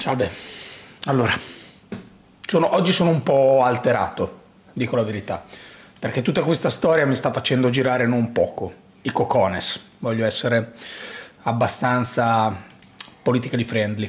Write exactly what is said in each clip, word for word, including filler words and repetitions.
Salve. Allora, sono, oggi sono un po' alterato, dico la verità, perché tutta questa storia mi sta facendo girare non poco i cocones. Voglio essere abbastanza politically friendly.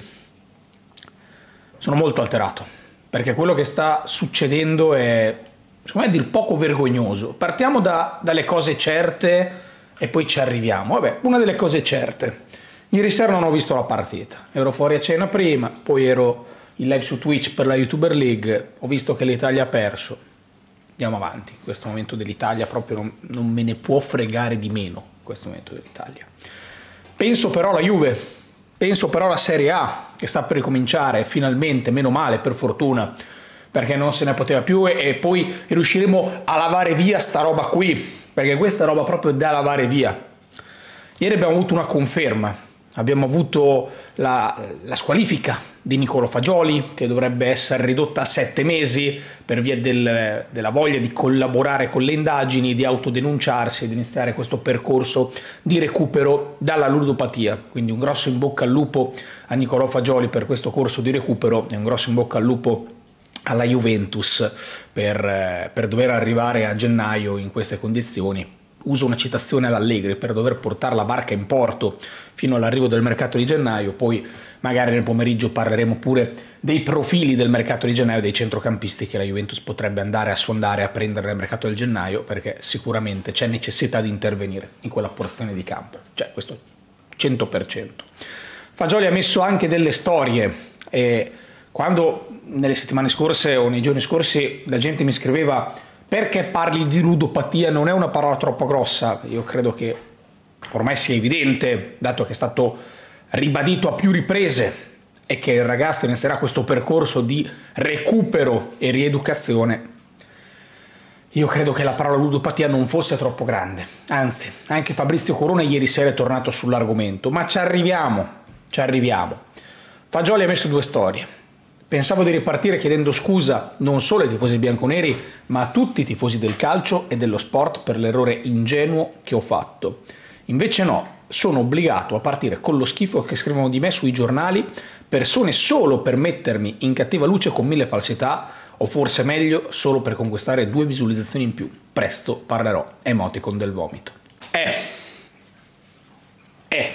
Sono molto alterato, perché quello che sta succedendo è, secondo me, a dir poco vergognoso. Partiamo da, dalle cose certe e poi ci arriviamo. Vabbè, una delle cose certe. Ieri sera non ho visto la partita, ero fuori a cena prima, poi ero in live su Twitch per la YouTuber League, ho visto che l'Italia ha perso. Andiamo avanti, in questo momento dell'Italia proprio non, non me ne può fregare di meno, in questo momento dell'Italia. Penso però alla Juve, penso però alla Serie A, che sta per ricominciare, finalmente, meno male, per fortuna, perché non se ne poteva più, e, e poi riusciremo a lavare via sta roba qui, perché questa roba proprio da lavare via. Ieri abbiamo avuto una conferma. Abbiamo avuto la, la squalifica di Niccolò Fagioli, che dovrebbe essere ridotta a sette mesi per via del, della voglia di collaborare con le indagini, di autodenunciarsi e di iniziare questo percorso di recupero dalla ludopatia. Quindi un grosso in bocca al lupo a Niccolò Fagioli per questo corso di recupero e un grosso in bocca al lupo alla Juventus per, per dover arrivare a gennaio in queste condizioni. Uso una citazione all'Allegri, per dover portare la barca in porto fino all'arrivo del mercato di gennaio. Poi magari nel pomeriggio parleremo pure dei profili del mercato di gennaio, dei centrocampisti che la Juventus potrebbe andare a sondare, a prendere nel mercato del gennaio, perché sicuramente c'è necessità di intervenire in quella porzione di campo, cioè questo cento per cento. Fagioli ha messo anche delle storie, e quando nelle settimane scorse o nei giorni scorsi la gente mi scriveva: perché parli di ludopatia? Non è una parola troppo grossa? Io credo che ormai sia evidente, dato che è stato ribadito a più riprese, e che il ragazzo inizierà questo percorso di recupero e rieducazione. Io credo che la parola ludopatia non fosse troppo grande. Anzi, anche Fabrizio Corona ieri sera è tornato sull'argomento. Ma ci arriviamo, ci arriviamo. Fagioli ha messo due storie. Pensavo di ripartire chiedendo scusa non solo ai tifosi bianconeri, ma a tutti i tifosi del calcio e dello sport per l'errore ingenuo che ho fatto. Invece no, sono obbligato a partire con lo schifo che scrivono di me sui giornali, persone solo per mettermi in cattiva luce con mille falsità, o forse meglio, solo per conquistare due visualizzazioni in più. Presto parlerò, emoticon del vomito. Eh, eh,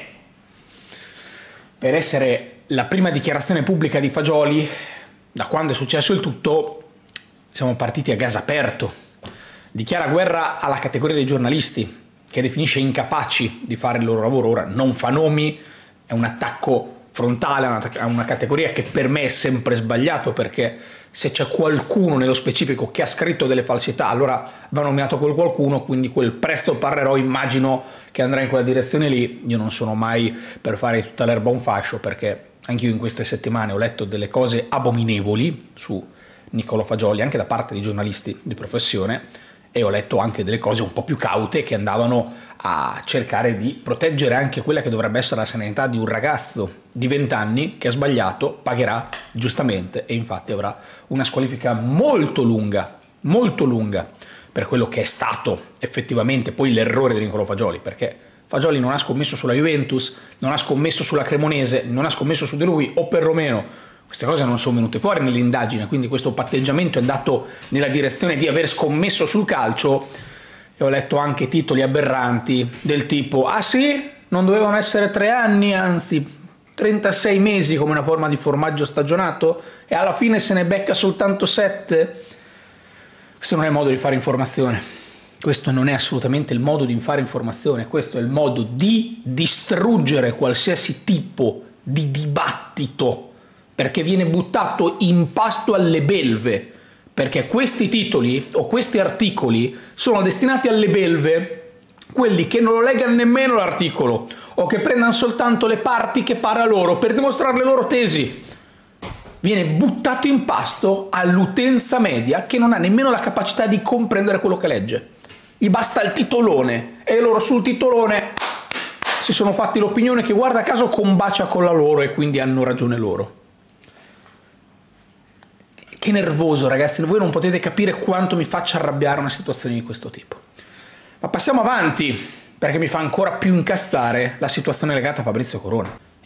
per essere la prima dichiarazione pubblica di Fagioli, da quando è successo il tutto, siamo partiti a gas aperto. Dichiara guerra alla categoria dei giornalisti, che definisce incapaci di fare il loro lavoro. Ora non fa nomi, è un attacco frontale a una, a una categoria che per me è sempre sbagliato, perché se c'è qualcuno nello specifico che ha scritto delle falsità, allora va nominato quel qualcuno, quindi quel presto parlerò immagino che andrà in quella direzione lì. Io non sono mai per fare tutta l'erba un fascio, perché anch'io in queste settimane ho letto delle cose abominevoli su Niccolò Fagioli, anche da parte di giornalisti di professione, e ho letto anche delle cose un po' più caute che andavano a cercare di proteggere anche quella che dovrebbe essere la serenità di un ragazzo di venti anni che ha sbagliato, pagherà giustamente, e infatti avrà una squalifica molto lunga, molto lunga, per quello che è stato effettivamente poi l'errore di Niccolò Fagioli, perché Fagioli non ha scommesso sulla Juventus, non ha scommesso sulla Cremonese, non ha scommesso su di lui, o perlomeno queste cose non sono venute fuori nell'indagine, quindi questo patteggiamento è andato nella direzione di aver scommesso sul calcio. E ho letto anche titoli aberranti del tipo: ah sì, non dovevano essere tre anni, anzi trentasei mesi come una forma di formaggio stagionato, e alla fine se ne becca soltanto sette. Questo non è il modo di fare informazione. Questo non è assolutamente il modo di fare informazione, questo è il modo di distruggere qualsiasi tipo di dibattito, perché viene buttato in pasto alle belve, perché questi titoli o questi articoli sono destinati alle belve, quelli che non lo leggano nemmeno l'articolo o che prendano soltanto le parti che pare a loro per dimostrare le loro tesi. Viene buttato in pasto all'utenza media che non ha nemmeno la capacità di comprendere quello che legge. Gli basta il titolone e loro sul titolone si sono fatti l'opinione che guarda caso combacia con la loro, e quindi hanno ragione loro. Che nervoso, ragazzi, voi non potete capire quanto mi faccia arrabbiare una situazione di questo tipo. Ma passiamo avanti, perché mi fa ancora più incazzare la situazione legata a Fabrizio Corona.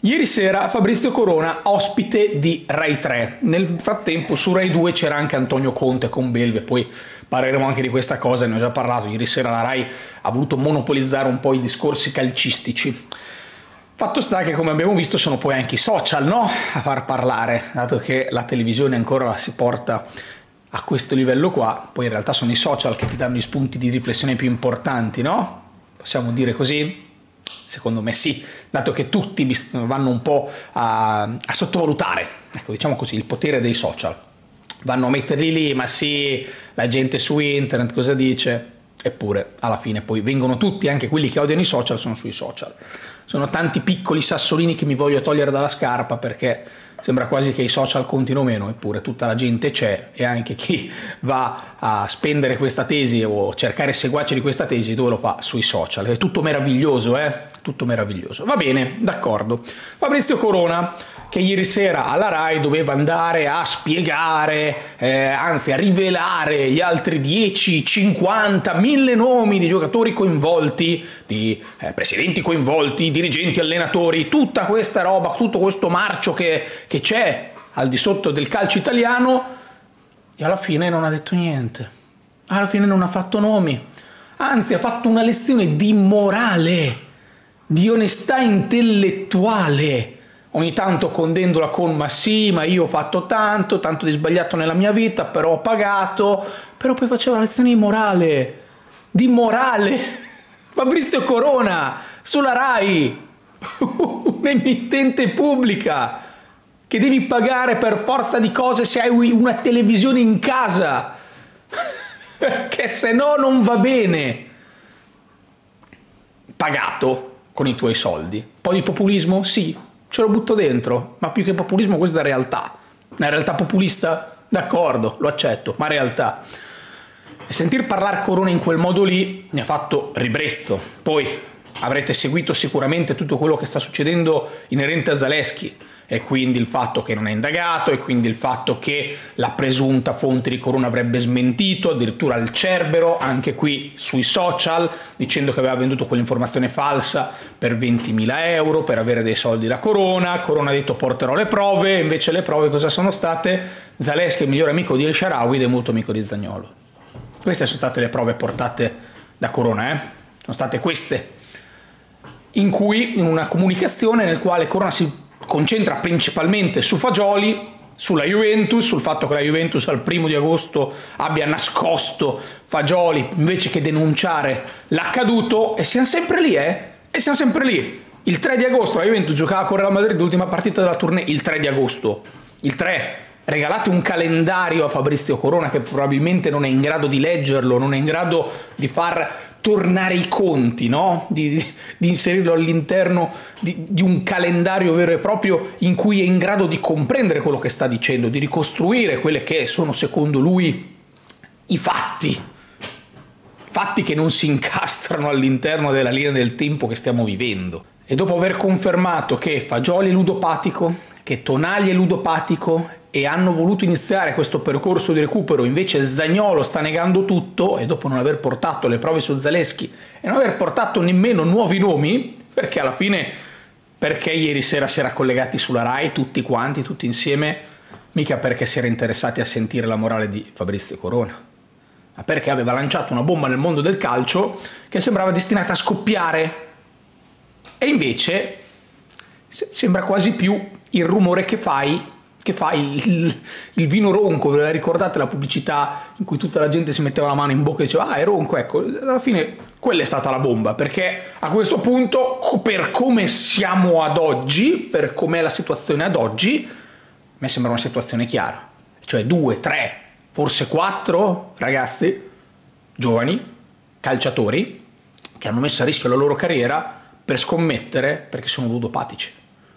Ieri sera Fabrizio Corona, ospite di Rai tre. Nel frattempo su Rai due c'era anche Antonio Conte con Belve, poi parleremo anche di questa cosa, ne ho già parlato. Ieri sera la Rai ha voluto monopolizzare un po' i discorsi calcistici. Fatto sta che, come abbiamo visto, sono poi anche i social, no? A far parlare, dato che la televisione ancora la si porta a questo livello qua, poi in realtà sono i social che ti danno gli spunti di riflessione più importanti, no? Possiamo dire così? Secondo me sì, dato che tutti vanno un po' a, a sottovalutare, ecco, diciamo così, il potere dei social. Vanno a metterli lì, ma sì, la gente su internet cosa dice? Eppure, alla fine poi vengono tutti, anche quelli che odiano i social sono sui social. Sono tanti piccoli sassolini che mi voglio togliere dalla scarpa, perché sembra quasi che i social contino meno, eppure tutta la gente c'è, e anche chi va a spendere questa tesi o cercare seguaci di questa tesi, dove lo fa? Sui social. È tutto meraviglioso, eh? Tutto meraviglioso. Va bene, d'accordo. Fabrizio Corona, che ieri sera alla Rai doveva andare a spiegare, eh, anzi a rivelare gli altri dieci, cinquanta, mille nomi di giocatori coinvolti, di eh, presidenti coinvolti, dirigenti, allenatori, tutta questa roba, tutto questo marcio che, che c'è al di sotto del calcio italiano, e alla fine non ha detto niente. Alla fine non ha fatto nomi, anzi ha fatto una lezione di morale, di onestà intellettuale, ogni tanto condendola con ma sì, ma io ho fatto tanto, tanto di sbagliato nella mia vita, però ho pagato, però poi faceva una lezione di morale, di morale, Fabrizio Corona, sulla Rai, un'emittente pubblica, che devi pagare per forza di cose se hai una televisione in casa, perché se no non va bene, pagato con i tuoi soldi. Un po' di populismo? Sì, ce lo butto dentro, ma più che populismo questa è realtà. Una realtà populista? D'accordo, lo accetto, ma realtà. E sentir parlare Corona in quel modo lì mi ha fatto ribrezzo. Poi avrete seguito sicuramente tutto quello che sta succedendo inerente a Zalewski, e quindi il fatto che non è indagato, e quindi il fatto che la presunta fonte di Corona avrebbe smentito, addirittura il Cerbero, anche qui sui social, dicendo che aveva venduto quell'informazione falsa per ventimila euro per avere dei soldi da Corona. Corona ha detto porterò le prove, invece le prove cosa sono state? Zalewski è il migliore amico di El Shaarawy ed è molto amico di Zaniolo. Queste sono state le prove portate da Corona, eh? Sono state queste, in cui, in una comunicazione nel quale Corona si concentra principalmente su Fagioli, sulla Juventus, sul fatto che la Juventus al primo di agosto abbia nascosto Fagioli invece che denunciare l'accaduto, e siamo sempre lì, eh? E siamo sempre lì. Il tre di agosto la Juventus giocava con Real Madrid, l'ultima partita della tournée, il tre di agosto. Il tre. Regalate un calendario a Fabrizio Corona che probabilmente non è in grado di leggerlo, non è in grado di far tornare i conti, no? Di, di, di inserirlo all'interno di, di un calendario vero e proprio in cui è in grado di comprendere quello che sta dicendo, di ricostruire quelle che sono secondo lui i fatti, fatti che non si incastrano all'interno della linea del tempo che stiamo vivendo. E dopo aver confermato che Fagioli è ludopatico, che Tonali è ludopatico, e hanno voluto iniziare questo percorso di recupero, invece Zaniolo sta negando tutto, e dopo non aver portato le prove su Zalewski e non aver portato nemmeno nuovi nomi, perché alla fine, perché ieri sera si era collegati sulla Rai tutti quanti, tutti insieme, mica perché si era interessati a sentire la morale di Fabrizio Corona, ma perché aveva lanciato una bomba nel mondo del calcio che sembrava destinata a scoppiare, e invece sembra quasi più il rumore che fai che fa il, il vino ronco. Ve la ricordate la pubblicità in cui tutta la gente si metteva la mano in bocca e diceva ah è ronco? Ecco, alla fine quella è stata la bomba, perché a questo punto, per come siamo ad oggi, per com'è la situazione ad oggi, a me sembra una situazione chiara, cioè due, tre, forse quattro ragazzi giovani, calciatori, che hanno messo a rischio la loro carriera per scommettere perché sono ludopatici.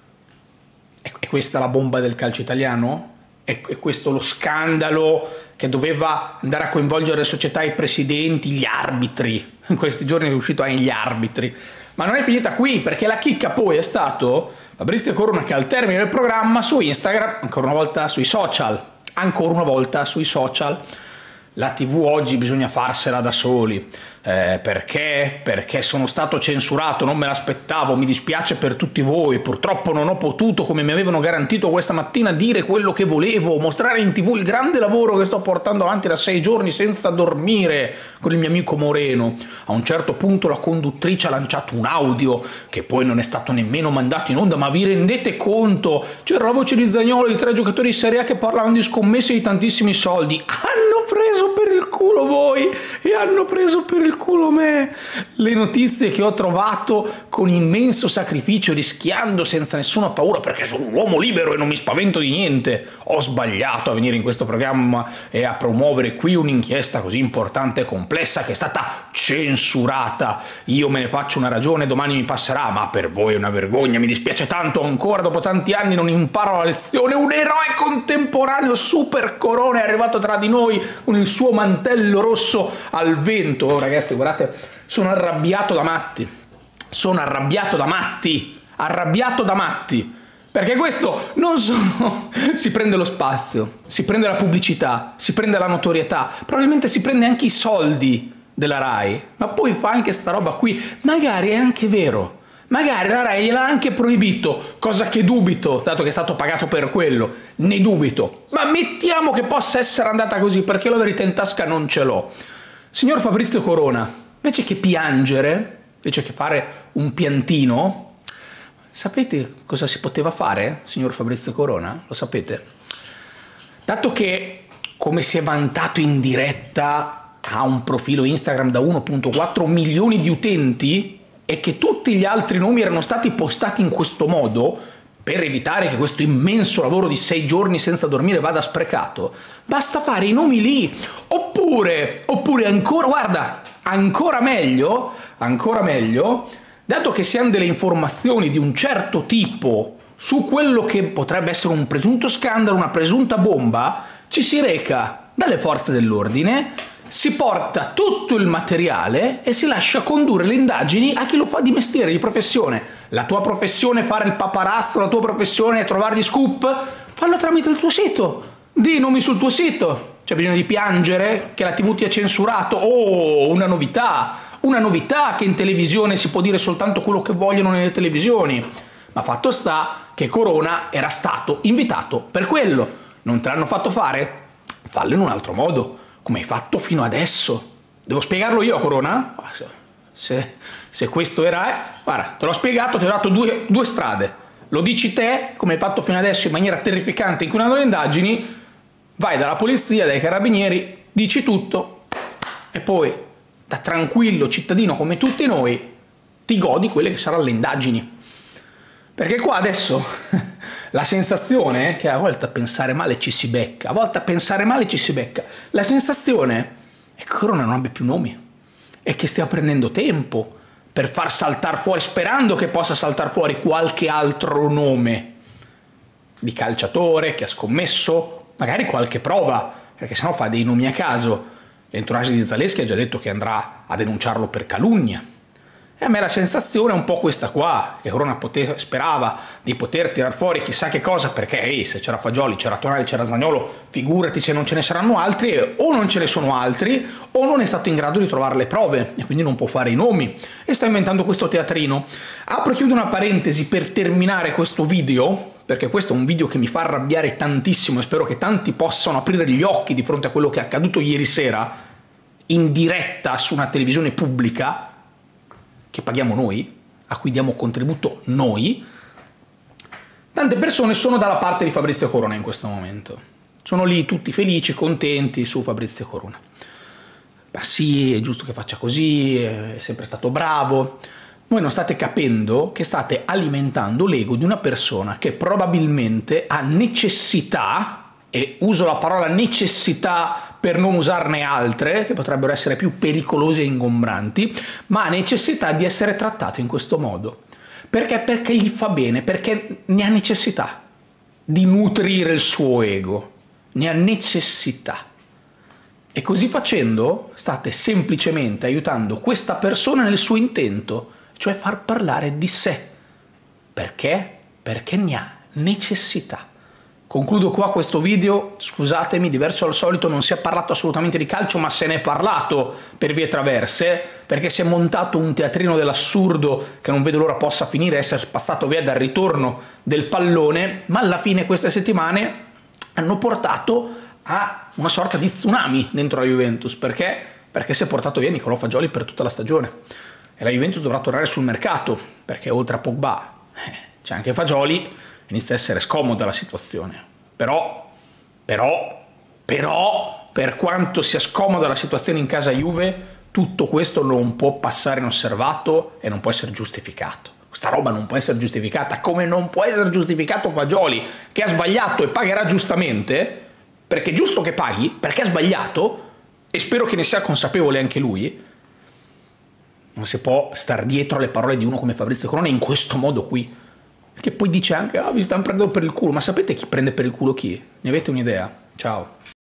È questa la bomba del calcio italiano? È questo lo scandalo che doveva andare a coinvolgere le società, i presidenti, gli arbitri? In questi giorni è uscito anche gli arbitri. Ma non è finita qui, perché la chicca poi è stato Fabrizio Corona che al termine del programma su Instagram, ancora una volta sui social, ancora una volta sui social, la tivù oggi bisogna farsela da soli. Eh, perché? Perché sono stato censurato, non me l'aspettavo, mi dispiace per tutti voi, purtroppo non ho potuto, come mi avevano garantito questa mattina, dire quello che volevo, mostrare in tivù il grande lavoro che sto portando avanti da sei giorni senza dormire con il mio amico Moreno. A un certo punto la conduttrice ha lanciato un audio che poi non è stato nemmeno mandato in onda, ma vi rendete conto? C'era la voce di Zaniolo, di tre giocatori di Serie A che parlavano di scommesse di tantissimi soldi. Hanno preso per il culo voi e hanno preso per il culo me. Le notizie che ho trovato con immenso sacrificio, rischiando senza nessuna paura, perché sono un uomo libero e non mi spavento di niente. Ho sbagliato a venire in questo programma e a promuovere qui un'inchiesta così importante e complessa che è stata censurata. Io me ne faccio una ragione, domani mi passerà, ma per voi è una vergogna, mi dispiace tanto, ancora dopo tanti anni non imparo la lezione. Un eroe contemporaneo, Super Corona, è arrivato tra di noi con il suo mantello rosso al vento. Oh, ragazzi, guardate, sono arrabbiato da matti, sono arrabbiato da matti, arrabbiato da matti, perché questo non solo si prende lo spazio, si prende la pubblicità, si prende la notorietà, probabilmente si prende anche i soldi della Rai, ma poi fa anche sta roba qui. Magari è anche vero, magari la Rai gliel'ha anche proibito, cosa che dubito, dato che è stato pagato per quello, ne dubito, ma mettiamo che possa essere andata così, perché la verità in tasca non ce l'ho. Signor Fabrizio Corona, invece che piangere, invece che fare un piantino, sapete cosa si poteva fare, signor Fabrizio Corona? Lo sapete? Dato che, come si è vantato in diretta, ha un profilo Instagram da uno virgola quattro milioni di utenti e che tutti gli altri nomi erano stati postati in questo modo, per evitare che questo immenso lavoro di sei giorni senza dormire vada sprecato, basta fare i nomi lì. Oppure, oppure ancora, guarda, ancora meglio, ancora meglio, dato che si hanno delle informazioni di un certo tipo su quello che potrebbe essere un presunto scandalo, una presunta bomba, ci si reca dalle forze dell'ordine, si porta tutto il materiale e si lascia condurre le indagini a chi lo fa di mestiere, di professione. La tua professione è fare il paparazzo, la tua professione è trovare gli scoop, fallo tramite il tuo sito, di i nomi sul tuo sito. C'è bisogno di piangere che la tivù ti ha censurato? Oh, una novità, una novità che in televisione si può dire soltanto quello che vogliono nelle televisioni. Ma fatto sta che Corona era stato invitato per quello. Non te l'hanno fatto fare? Fallo in un altro modo, come hai fatto fino adesso. Devo spiegarlo io a Corona? Se, se questo era... Eh, guarda, te l'ho spiegato, ti ho dato due, due strade. Lo dici te, come hai fatto fino adesso in maniera terrificante, inquinando le indagini, vai dalla polizia, dai carabinieri, dici tutto e poi, da tranquillo cittadino come tutti noi, ti godi quelle che saranno le indagini. Perché qua adesso la sensazione è che a volte a pensare male ci si becca, a volte a pensare male ci si becca. La sensazione è che Corona non abbia più nomi e che stia prendendo tempo per far saltare fuori, sperando che possa saltare fuori qualche altro nome di calciatore che ha scommesso, magari qualche prova, perché sennò fa dei nomi a caso. L'entourage di Zaleschi ha già detto che andrà a denunciarlo per calunnia. E a me la sensazione è un po' questa qua, che Corona poter, sperava di poter tirar fuori chissà che cosa, perché ehi, se c'era Fagioli, c'era Tonali, c'era Zaniolo, figurati se non ce ne saranno altri, o non ce ne sono altri, o non è stato in grado di trovare le prove, e quindi non può fare i nomi, e sta inventando questo teatrino. Apro e chiudo una parentesi per terminare questo video, perché questo è un video che mi fa arrabbiare tantissimo, e spero che tanti possano aprire gli occhi di fronte a quello che è accaduto ieri sera, in diretta su una televisione pubblica, che paghiamo noi, a cui diamo contributo noi. Tante persone sono dalla parte di Fabrizio Corona in questo momento. Sono lì tutti felici, contenti su Fabrizio Corona. Ma sì, è giusto che faccia così, è sempre stato bravo. Voi non state capendo che state alimentando l'ego di una persona che probabilmente ha necessità, e uso la parola necessità per non usarne altre, che potrebbero essere più pericolose e ingombranti, ma ha necessità di essere trattato in questo modo. Perché? Perché gli fa bene, perché ne ha necessità di nutrire il suo ego, ne ha necessità. E così facendo state semplicemente aiutando questa persona nel suo intento, cioè far parlare di sé. Perché? Perché ne ha necessità. Concludo qua questo video, scusatemi, diverso dal solito, non si è parlato assolutamente di calcio, ma se ne è parlato per vie traverse, perché si è montato un teatrino dell'assurdo che non vedo l'ora possa finire, essere passato via dal ritorno del pallone, ma alla fine queste settimane hanno portato a una sorta di tsunami dentro la Juventus, perché? Perché si è portato via Niccolò Fagioli per tutta la stagione e la Juventus dovrà tornare sul mercato, perché oltre a Pogba eh, c'è anche Fagioli. Inizia a essere scomoda la situazione, però, però, però, per quanto sia scomoda la situazione in casa Juve, tutto questo non può passare inosservato e non può essere giustificato. Questa roba non può essere giustificata, come non può essere giustificato Fagioli, che ha sbagliato e pagherà giustamente, perché è giusto che paghi, perché ha sbagliato, e spero che ne sia consapevole anche lui. Non si può star dietro alle parole di uno come Fabrizio Corona in questo modo qui. Che poi dice anche, ah, vi stanno prendendo per il culo, ma sapete chi prende per il culo chi? Ne avete un'idea? Ciao.